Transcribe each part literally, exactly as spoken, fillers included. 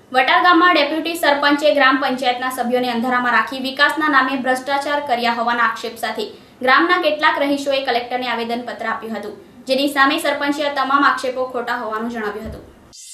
વટાર ગામમાં ડેપ્યુટી સરપંચે ગ્રામ પંચાયતના સભ્યોને અંધારામાં રાખી વિકાસના નામે ભ્રષ્ટાચાર કર્યા હોવાના આક્ષેપ સાથે ગ્રામના કેટલાક રહીશોએ કલેક્ટરને આવેદનપત્ર આપ્યું હતું, જેની સામે સરપંચે તમામ આક્ષેપો ખોટા હોવાનું જણાવ્યું હતું।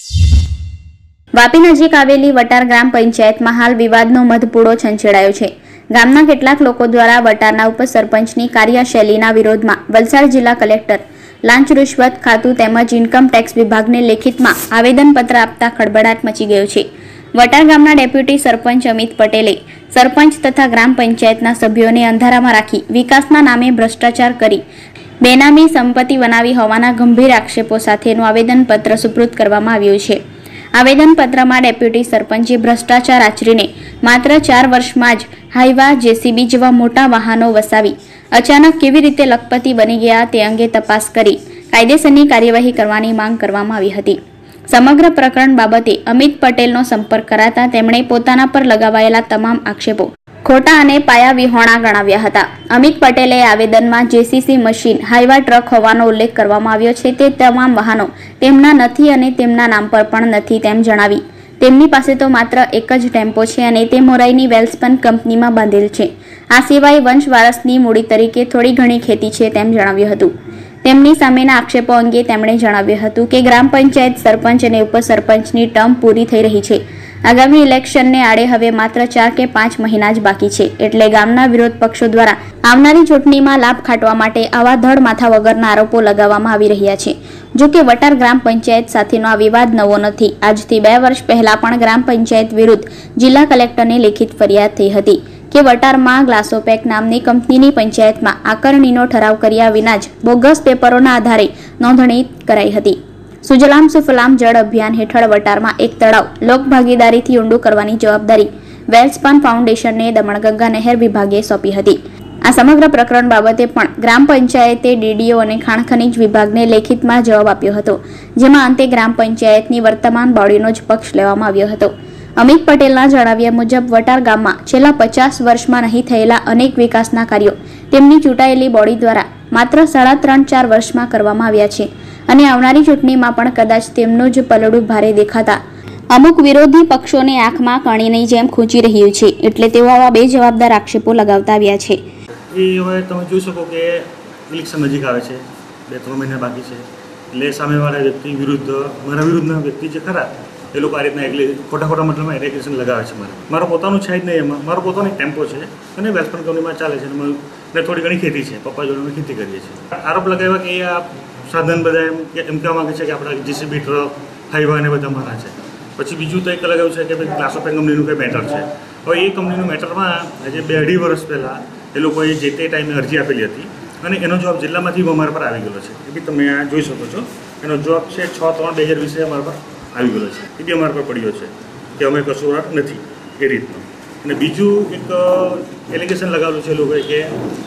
વાપી નજીક આવેલી વટાર ગ્રામ પંચાયતમાં હાલ વિવાદનો મધપૂડો છંછેડાયો છે। ગામના કેટલાક લોકો દ્વારા વટારના ઉપસરપંચની કાર્યશૈલીના વિરોધમાં વલસાડ જિલ્લા કલેક્ટર લાંચ રૂશ્વત ખાતું તેમજ ઇન્કમ ટેક્સ વિભાગને લેખિતમાં આવેદનપત્ર આપતા ખળબળાટ મચી ગયો છે। વટાર ગામના ડેપ્યુટી સરપંચ અમિત પટેલે સરપંચ તથા ગ્રામ પંચાયતના સભ્યોને અંધારામાં રાખી વિકાસના નામે ભ્રષ્ટાચાર કરી બેનામી સંપત્તિ બનાવી હોવાના ગંભીર આક્ષેપો સાથેનું આવેદનપત્ર સુપ્રત કરવામાં આવ્યું છે। આવેદનપત્રમાં ડેપ્યુટી સરપંચે ભ્રષ્ટાચાર આચરીને માત્ર ચાર વર્ષમાં જ હાઈવા, જેસીબી જેવા મોટા વાહનો વસાવી અચાનક કેવી રીતે લખપતિ બની ગયા તે અંગે તપાસ કરી કાયદેસરની કાર્યવાહી કરવાની માંગ કરવામાં આવી હતી। સમગ્ર પ્રકરણ બાબતે અમિત પટેલનો સંપર્ક કરાતા તેમણે પોતાના પર લગાવાયેલા તમામ આક્ષેપો ખોટા અને પાયાવિહોણા ગણાવ્યા હતા। અમિત પટેલે આવેદનમાં જેસીસી મશીન, હાઈવા ટ્રક હોવાનો ઉલ્લેખ કરવામાં આવ્યો છે તે તમામ વાહનો તેમના નથી અને તેમના નામ પર પણ નથી તેમ જણાવી તેમની પાસે તો માત્ર એક જ ટેમ્પો છે અને તે મોરાઈની વેલ્સપન કંપનીમાં બાંધેલ છે। આ સિવાય વંશ વારસની મૂડી તરીકે થોડી ઘણી ખેતી છે તેમ જણાવ્યું હતું। તેમની સામેના આક્ષેપો અંગે તેમણે જણાવ્યું હતું કે ગ્રામ પંચાયત સરપંચ અને ઉપસરપંચની ટર્મ પૂરી થઈ રહી છે। આગામી ઇલેક્શનને આડે હવે માત્ર ચાર કે પાંચ મહિના જ બાકી છે, એટલે ગામના વિરોધ પક્ષો દ્વારા આવનારી ચૂંટણીમાં લાભ ખાટવા માટે આવા ધડ માથા વગરના આરોપો લગાવવામાં આવી રહ્યા છે। જો કે વટાર ગ્રામ પંચાયત સાથેનો આ વિવાદ નવો નથી। આજથી બે વર્ષ પહેલા પણ ગ્રામ પંચાયત વિરુદ્ધ જિલ્લા કલેક્ટરને લેખિત ફરિયાદ થઈ હતી કે વટારમાં ગ્લાસોપેક નામની કંપનીની પંચાયતમાં આકારણીનો ઠરાવ કર્યા વિના જ બોગસ પેપરોના આધારે નોંધણી કરાઈ હતી। સુજલામ સુફલામ જળ અભિયાન હેઠળ વટારમાં એક તળાવ લોક ભાગીદારીથી ઊંડું કરવાની જવાબદારી વેલ્સપન ફાઉન્ડેશનને દમણગંગા નહેર વિભાગે સોંપી હતી। આ સમગ્ર પ્રકરણ બાબતે પણ ગ્રામ પંચાયતે ડીડીઓ અને ખાણ ખનીજ વિભાગને લેખિતમાં જવાબ આપ્યો હતો, જેમાં અંતે ગ્રામ પંચાયતની વર્તમાન બોડીનો જ પક્ષ લેવામાં આવ્યો હતો। અમિત પટેલના જણાવ્યા મુજબ વટાર ગામમાં છેલ્લા પચાસ વર્ષમાં નહીં થયેલા અનેક વિકાસના કાર્યો તેમની ચૂંટાયેલી બોડી દ્વારા માત્ર સાડા ત્રણ ચાર વર્ષમાં કરવામાં આવ્યા છે અને આવનારી ચૂંટણીમાં પણ કદાચ તેમનું જ પલડું ભારે દેખાતા અમુક વિરોધી પક્ષોને આંખમાં કણીની જેમ ખૂંચી રહ્યું છે, એટલે તેઓ આવા બે જવાબદાર આક્ષેપો લગાવતા આવ્યા છે। એ હવે તમે જોઈ શકો કે ઇલેક્શન નજીક આવે છે, બે ત્રણ મહિના બાકી છે, એટલે સામેવાળા વ્યક્તિ વિરુદ્ધ મારા વિરુદ્ધના વ્યક્તિ જે ખરા એ લોકો આ રીતના એટલે ખોટા ખોટા મતલબમાં એલિગેશન લગાવે છે। મારે મારો પોતાનું છે જ નહીં, એમાં મારો પોતાનો ટેમ્પો છે અને વેલ્સપન કંપનીમાં ચાલે છે અને ને થોડી ઘણી ખેતી છે, પપ્પા જોડે અમે ખેતી કરીએ છીએ। આરોપ લગાવ્યા કે આ સાધન બધા એમ એમ કહેવા માગે છે કે આપણા જીસીબી, ટ્રક, હાઈવા ને બધા મારા છે। પછી બીજું તો એક લગાવ્યું છે કે ભાઈ ગ્લાસોપેક કંપનીનું કંઈ મેટર છે। હવે એ કંપનીનું મેટરમાં આજે બે અઢી વર્ષ પહેલાં એ લોકોએ જે તે ટાઈમે અરજી આપેલી હતી અને એનો જવાબ જિલ્લામાંથી અમારા પર આવી ગયેલો છે। એ બી તમે આ જોઈ શકો છો, એનો જવાબ છે છ ત્રણ બે હજાર વીસે અમારા પર આવી ગયેલો છે। એ બી અમારા પર પડ્યો છે કે અમે કસૂરવાર નથી એ રીતનું। અને બીજું એક એલિગેશન લગાવેલું છે એ લોકોએ કે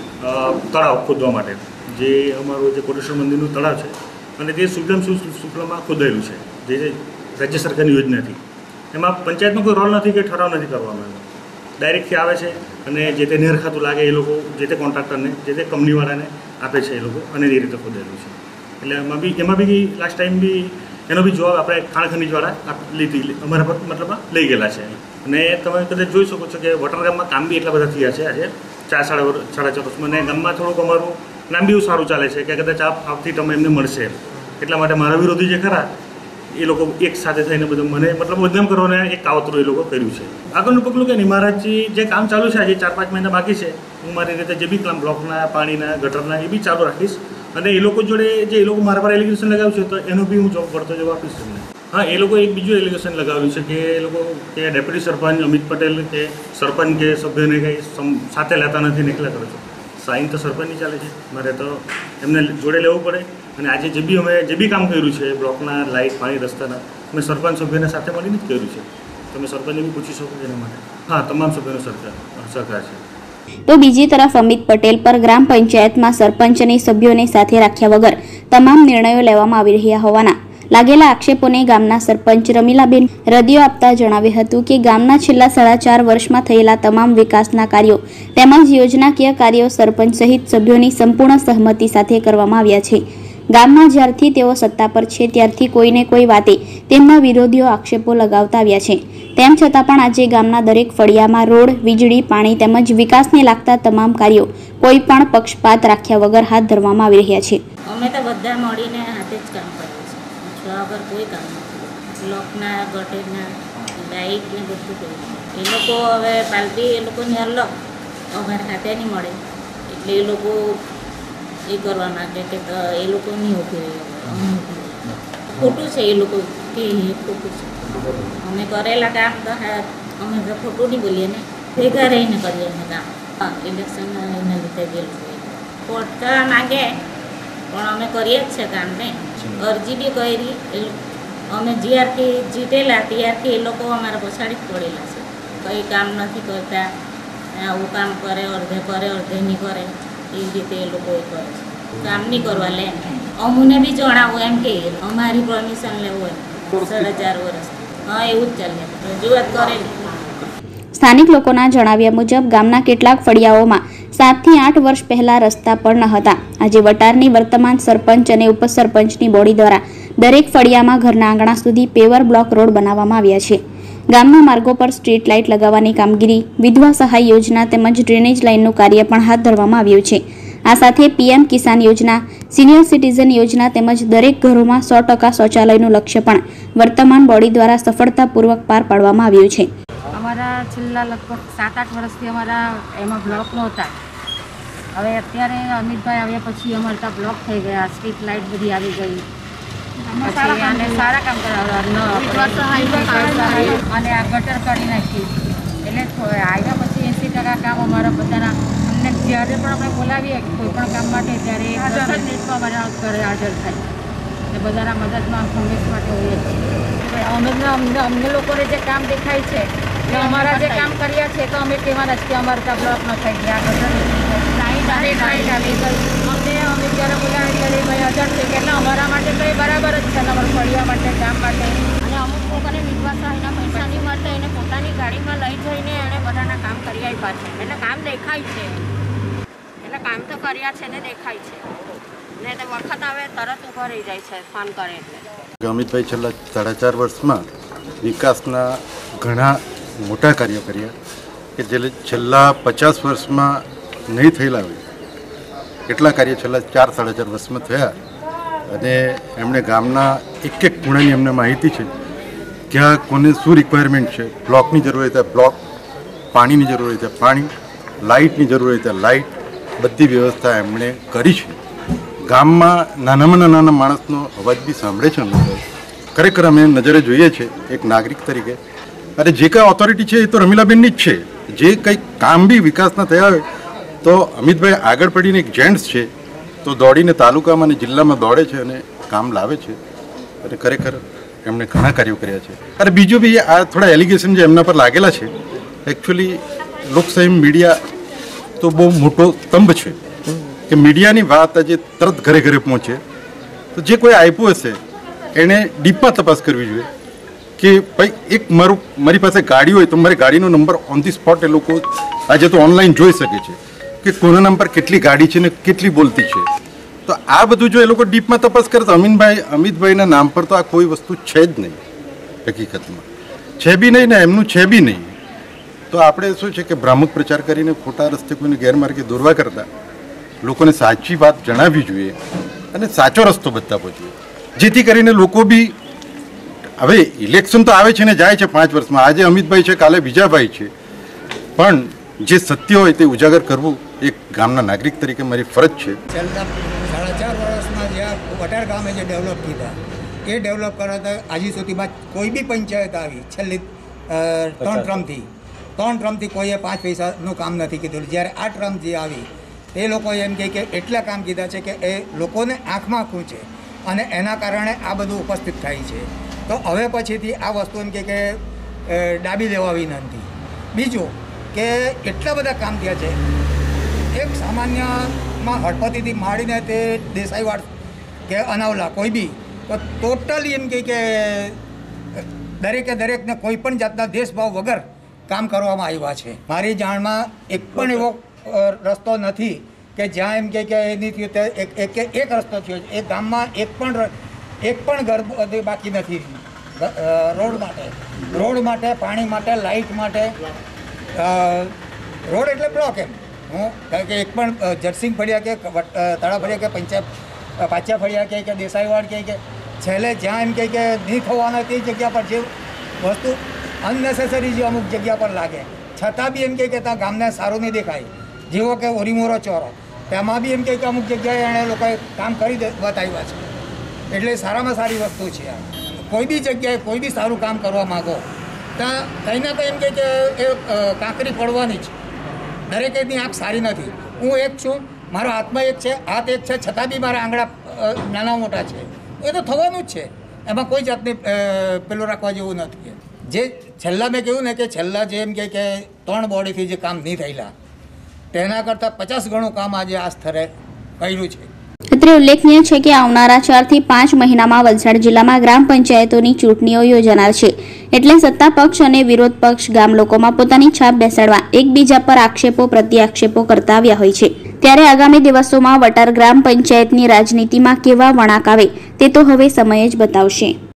તળાવ ખોદવા માટે, જે અમારું જે કોટેશ્વર મંદિરનું તળાવ છે અને તે સુજલામ સુફલામાં ખોદાયેલું છે, જે રાજ્ય સરકારની યોજના હતી। એમાં પંચાયતનો કોઈ રોલ નથી કે ઠરાવ નથી કરવામાં આવ્યો, ડાયરેક્ટથી આવે છે અને જે તે નહેર ખાતું લાગે એ લોકો જે તે કોન્ટ્રાક્ટરને જે તે કંપનીવાળાને આપે છે એ લોકો અને એ રીતે ખોદાયેલું છે। એટલે એમાં બી એમાં બી લાસ્ટ ટાઈમ બી એનો બી જવાબ આપણે ખાણ ખનીજવાળા લીધી અમારા પર મતલબમાં લઈ ગયેલા છે। અને તમે કદાચ જોઈ શકો છો કે વટાર ગામમાં કામ બી એટલા બધા થયા છે આજે ચાર સાડા વર્ષ સાડા ચાર વર્ષમાં, અને ગામમાં થોડુંક અમારું નામ બી એવું સારું ચાલે છે કે કદાચ આ આવતી તમે એમને મળશે। એટલા માટે મારા વિરોધી જે ખરા એ લોકો એક સાથે થઈને બધું મને મતલબ બદનામ કરવાને એક કાવતરું એ લોકો કર્યું છે। આગળનું પગલું કે નહીં, મહારાજજી જે કામ ચાલુ છે આજે ચાર પાંચ મહિના બાકી છે, હું મારી રીતે જે બી કામ બ્લોકના, પાણીના, ગટરના એ બી ચાલુ રાખીશ અને એ લોકો જોડે જે એ લોકો મારા પર એલિગેશન લગાવ્યું છે તો એનો બી હું જોબ પડતો જવાબ આપીશ તમને। હા, એ લોકો એક બીજું એલિગેશન લગાવ્યું છે કે એ લોકો કે ડેપ્યુટી સરપંચ અમિત પટેલ કે સરપંચ કે સભ્યને કંઈ સાથે લેતા નથી ને એકલા કરો છો। સાઈન તો સરપંચની ચાલે છે, મારે તો એમને જોડે લેવું પડે। અને આજે જે બી અમે જે બી કામ કર્યું છે બ્લોકના, લાઇટ, પાણી, રસ્તાના, અમે સરપંચ સભ્યને સાથે મળીને જ કર્યું છે। તમે સરપંચને બી પૂછી શકો એના માટે। હા, તમામ સભ્યોનો સરકાર સહકાર છે। તો બીજી તરફ અમિત પટેલ પર ગ્રામ પંચાયતમાં સરપંચ અને સભ્યોને સાથે રાખ્યા વગર તમામ નિર્ણયો લેવામાં આવી રહ્યા હોવાના લાગેલા આક્ષેપોને ગામના સરપંચ રમીલાબેન રદિયો આપતા જણાવ્યું હતું કે ગામના છેલ્લા સાડા ચાર વર્ષમાં થયેલા તમામ વિકાસના કાર્યો તેમજ યોજનાકીય કાર્યો સરપંચ સહિત સભ્યોની સંપૂર્ણ સહમતિ સાથે કરવામાં આવ્યા છે। ગામમાં જ્યારથી તેઓ સત્તા પર છે ત્યારથી કોઈને કોઈ વાતે તેમના વિરોધીઓ આક્ષેપો લગાવતા આવ્યા છે. તેમ છતાં પણ આજે ગામના દરેક ફળિયામાં રોડ, વીજળી, પાણી તેમજ વિકાસને લાગતા તમામ કાર્યો કોઈ પણ પક્ષપાત રાખ્યા વગર હાથ ધરવામાં આવી રહ્યા છે. અમે તો બધા મળીને હાથે જ કામ કરીએ છીએ. છ વગર કોઈ કામ નથી. બ્લોકના, ગટેરના, લાઇટ ને બધું કર્યું. એ લોકો હવે પાલટી એ લોકોની અલગ અમારે હાથે નહીં મળે એટલે એ લોકો એ કરવા માંગે કે એ લોકો નહીં ઉભી રહી. ખોટું છે એ લોકો કે ખોટું છે. અમે કરેલા કામ તો અમે તો ખોટું નહીં બોલીએ ને, ભેગા રહીને કરીએ અમે કામ. હા, ઇલેક્શન એના લીધે ગયેલું ખોટા માંગે પણ અમે કરીએ જ છે કામ ને. અરજી બી કરી. અમે જ્યારથી જીતેલા ત્યારથી એ લોકો અમારા પછાડી જ પડેલા છે. કંઈ કામ નથી કરતા. આવું કામ કરે, અડધે કરે, અડધે નહીં કરે, એવી રીતે એ લોકો એ કરે છે. કામ નહીં કરવા લે. અમને બી જણાવું એમ કે અમારી પરમિશન લેવું હોય સાડા ચાર વર્ષ. હા, એવું જ ચાલે. રજૂઆત કરેલી. સ્થાનિક લોકોના જણાવ્યા મુજબ ગામના કેટલાક ફળિયાઓમાં સાતથી આઠ વર્ષ પહેલા રસ્તા પણ ન હતા. આજે વટારની વર્તમાન સરપંચ અને ઉપસરપંચની બોડી દ્વારા દરેક ફળિયામાં ઘરના આંગણા સુધી પેવર બ્લોક રોડ બનાવવામાં આવ્યા છે. ગામના માર્ગો પર સ્ટ્રીટ લાઇટ લગાવવાની કામગીરી, વિધવા સહાય યોજના તેમજ ડ્રેનેજ લાઇનનું કાર્ય પણ હાથ ધરવામાં આવ્યું છે. આ સાથે પીએમ કિસાન યોજના, સિનિયર સિટીઝન યોજના તેમજ દરેક ઘરોમાં સો ટકા શૌચાલયનું લક્ષ્ય પણ વર્તમાન બોડી દ્વારા સફળતાપૂર્વક પાર પાડવામાં આવ્યું છે. અમારા છેલ્લા લગભગ સાત આઠ વર્ષથી અમારા એમાં બ્લોક નહોતા. હવે અત્યારે અમિતભાઈ આવ્યા પછી અમારે ત્યાં બ્લોક થઈ ગયા, સ્ટ્રીટ લાઇટ બધી આવી ગઈ. પછી અને સારા કામ કરાવ્યા અને આ ગટર કરી નાખી. એટલે આવ્યા પછી એંસી ટકા કામ અમારા બધાના અમને જ્યારે પણ આપણે બોલાવીએ કોઈ પણ કામ માટે ત્યારે દસ જ મિનિટમાં અમારા ઘરે હાજર થાય. એટલે બધાના મદદમાં કોંગ્રેસ માટે હોઈએ છીએ. અમે અમને અમને લોકોને જે કામ દેખાય છે એટલે અમારા જે કામ કર્યા છે તો અમે કહેવાના જ કે અમારે ત્યાં બ્લોક ન થઈ ગયા, ગટર લાઈટ આવી લાઈટ આવી ગઈ. અમને અમે જ્યારે બોલાવીએ ત્યારે ભાઈ હાજર છે કે એટલે અમારા માટે તો એ બરાબર જ છે. અમારા ફળિયા માટે, ગામ માટે. અને અમુક લોકોને વિધવા સહાયના પૈસાની માટે એને પોતાની ગાડીમાં લઈ જઈને એણે બધાના કામ કરી આપ્યા છે. એટલે કામ દેખાય છે. એટલે કામ તો કર્યા છે ને દેખાય છે. ને તે વખત આવે તરત ઊભો રહી જાય છે ફોન કરે એટલે. અમિતભાઈ છેલ્લા સાડા ચાર વર્ષમાં વિકાસના ઘણા મોટા કાર્યો કર્યા કે જે છેલ્લા પચાસ વર્ષમાં નહીં થયેલા હોય એટલા કાર્યો છેલ્લા ચાર સાડા ચાર વર્ષમાં થયા. અને એમણે ગામના એક એક ખૂણાની એમને માહિતી છે. ક્યાં કોને શું રિક્વાયરમેન્ટ છે, બ્લોકની જરૂર હોય ત્યાં બ્લોક, પાણીની જરૂર હોય ત્યાં પાણી, લાઇટની જરૂર હોય ત્યાં લાઇટ, બધી વ્યવસ્થા એમણે કરી છે. ગામમાં નાનામાં નાના માણસનો અવાજ બી સાંભળે છે. અમે ખરેખર અમે નજરે જોઈએ છીએ એક નાગરિક તરીકે. અને જે કાંઈ ઓથોરિટી છે એ તો રમીલાબેનની જ છે. જે કંઈક કામ બી વિકાસના થયા હોય તો અમિતભાઈ આગળ પડીને એક જેન્ટ્સ છે તો દોડીને તાલુકામાં અને જિલ્લામાં દોડે છે અને કામ લાવે છે. અને ખરેખર એમણે ઘણા કાર્યો કર્યા છે. અને બીજું બી આ થોડા એલિગેશન જે એમના પર લાગેલા છે, એકચ્યુઅલી લોકશાહી મીડિયા તો બહુ મોટો સ્તંભ છે કે મીડિયાની વાત આજે તરત ઘરે ઘરે પહોંચે. તો જે કોઈ આપ્યું હશે એણે ડીપમાં તપાસ કરવી જોઈએ કે ભાઈ એક મારું મારી પાસે ગાડી હોય તો મારી ગાડીનો નંબર ઓન ધી સ્પોટ એ લોકો આજે તો ઓનલાઈન જોઈ શકે છે કે કોના નંબર કેટલી ગાડી છે ને કેટલી બોલતી છે. તો આ બધું જો એ લોકો ડીપમાં તપાસ કરે તો અમીનભાઈ અમિતભાઈના નામ પર તો આ કોઈ વસ્તુ છે જ નહીં. હકીકતમાં છે બી નહીં ને એમનું છે બી નહીં. તો આપણે શું છે કે ભ્રામક પ્રચાર કરીને ખોટા રસ્તે કોઈને ગેરમાર્ગે દોરવા કરતાં લોકોને સાચી વાત જણાવવી જોઈએ અને સાચો રસ્તો બતાવવો જોઈએ, જેથી કરીને લોકો બી હવે ઇલેક્શન તો આવે છે ને જાય છે પાંચ વર્ષમાં. આજે અમિતભાઈ છે, કાલે બીજા ભાઈ છે, પણ જે સત્ય હોય તે ઉજાગર કરવું એક ગામના નાગરિક તરીકે મારી ફરજ છે. છેલ્લા સાડા ચાર વર્ષમાં જે વટાર ગામે જે ડેવલપ કીધા એ ડેવલપ કરાતા આજે સુધીમાં કોઈ બી પંચાયત આવી છેલ્લી ત્રણ ટ્રમથી ત્રણ ટ્રમથી કોઈએ પાંચ પૈસાનું કામ નથી કીધું. જ્યારે આ ટ્રમ જે આવી એ લોકોએ એમ કહે કે એટલા કામ કીધા છે કે એ લોકોને આંખમાં આંખું છે અને એના કારણે આ બધું ઉપસ્થિત થાય છે. તો હવે પછીથી આ વસ્તુ એમ કે ડાબી દેવા વિનંતી. બીજું કે એટલા બધા કામ થયા છે. એક સામાન્યમાં હળપતિથી માંડીને તે દેસાઈવાડ કે અનાવલા કોઈ બી તો ટોટલી એમ કહે કે દરેકે દરેકને કોઈ પણ જાતના દેશભાવ વગર કામ કરવામાં આવ્યા છે. મારી જાણમાં એક પણ એવો રસ્તો નથી કે જ્યાં એમ કહે કે એ નહીં થયું તે એક એક એક રસ્તો થયો છે. એ ગામમાં એક પણ ર- એક પણ ઘર બ- બાકી નથી રોડ માટે રોડ માટે પાણી માટે લાઇટ માટે અ, રોડ એટલે બ્લોક એમ હું કારણ કે એક પણ અ, જરસિંગ ફળિયા કે વટ- અ, તળા ફળિયા કે પંચાયત પાછા ફળિયા કહે કે દેસાઈવાડ કહે કે છેલ્લે જ્યાં એમ કહે કે નહીં થવાના તે જગ્યા પર જે વસ્તુ અનનેસેસરી જે અમુક જગ્યા પર લાગે છતાં બી એમ કહે કે ત્યાં ગામને સારું નહીં દેખાય. જેવો કે ઓરીમોરો ચોરો તેમાં બી એમ કહે કે અમુક જગ્યાએ એણે લોકોએ કામ કરી દે બતાવ્યા છે. એટલે સારામાં સારી વસ્તુ છે આ. કોઈ બી જગ્યાએ કોઈ બી સારું કામ કરવા માગો ત્યાં કંઈ ના કંઈ એમ કહે કે એ અ, કાંકરી પડવાની જ. દરેકની આંખ સારી નથી. હું એક છું, મારો હાથમાં એક છે, હાથ એક છે, છતાં બી મારા આંગળા અ, નાના મોટા છે. એ તો થવાનું જ છે. એમાં કોઈ જાતની અ, પેલું રાખવા જેવું નથી. જે છેલ્લા મેં કહ્યું ને કે છેલ્લા જે એમ કહે કે ત્રણ બોડીથી જે કામ નહીં થયેલા તેના કરતાં પચાસ ગણું કામ આજે આ સ્તરે કર્યું છે. અત્રે ઉલ્લેખનીય છે કે આવનારા ચાર થી પાંચ મહિનામાં વલસાડ જિલ્લામાં ગ્રામ પંચાયતોની ચૂંટણીઓ યોજાનાર છે. એટલે સત્તા પક્ષ અને વિરોધ પક્ષ ગામ લોકોમાં પોતાની છાપ બેસાડવા એકબીજા પર આક્ષેપો પ્રતિ આક્ષેપો કરતા આવ્યા હોય છે. ત્યારે આગામી દિવસોમાં વટાર ગ્રામ પંચાયતની રાજનીતિમાં કેવા વળાંક આવે તે તો હવે સમય જ બતાવશે.